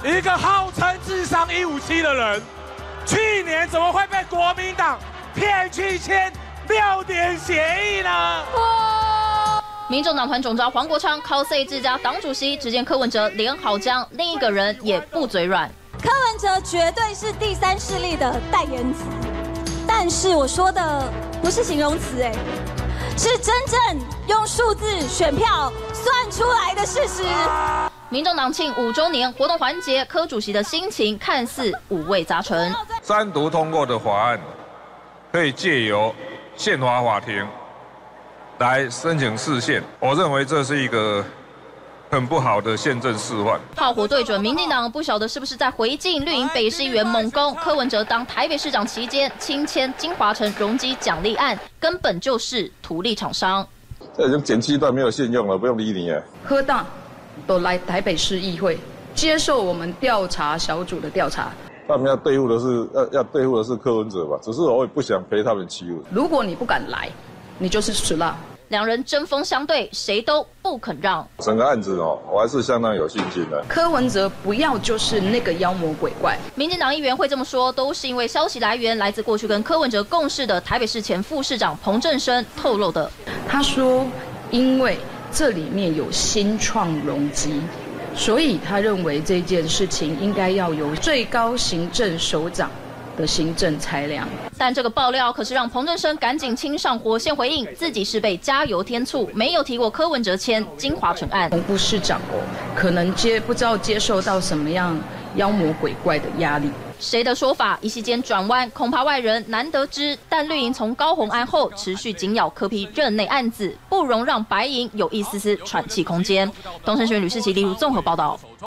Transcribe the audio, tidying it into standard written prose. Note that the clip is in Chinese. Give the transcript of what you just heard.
一个号称智商157的人，去年怎么会被国民党骗去签6点协议呢？ 民众党团总召黄国昌 cos 自家党主席，只见柯文哲脸好僵，另一个人也不嘴软。 柯文哲绝对是第三势力的代言词，但是我说的不是形容词，是真正用数字选票算出来的事实。 民众党庆5周年活动环节，柯主席的心情看似五味杂陈。 3读通过的法案，可以借由宪法法庭来申请释宪，我认为这是一个很不好的宪政示范。 炮火对准民进党，不晓得是不是在回敬绿营北市议员猛攻柯文哲当台北市长期间亲签金华城容积奖励案，根本就是图利厂商。 这已经减7段没有信用了，不用理你哎。 科大都来台北市议会接受我们调查小组的调查。 他们要对付的是柯文哲吧？只是我也不想陪他们欺负。 如果你不敢来，你就是死了。 两人针锋相对，谁都不肯让。 整个案子我还是相当有信心的。 柯文哲不要就是那个妖魔鬼怪。 民进党议员会这么说，都是因为消息来源来自过去跟柯文哲共事的台北市前副市长彭正生透露的。 他说，因为这里面有新创容积，所以他认为这件事情应该要由最高行政首长的行政裁量。 但这个爆料可是让彭正生赶紧亲上火线回应，自己是被加油添醋，没有提过柯文哲签金华城案。 彭副市长可能不知道接受到什么样妖魔鬼怪的压力。 谁的说法一夕间转弯，恐怕外人难得知。但绿营从高虹安后持续紧咬柯 P 任内案子，不容让白营有一丝丝喘气空间。东森新闻吕世奇、例如综合报道。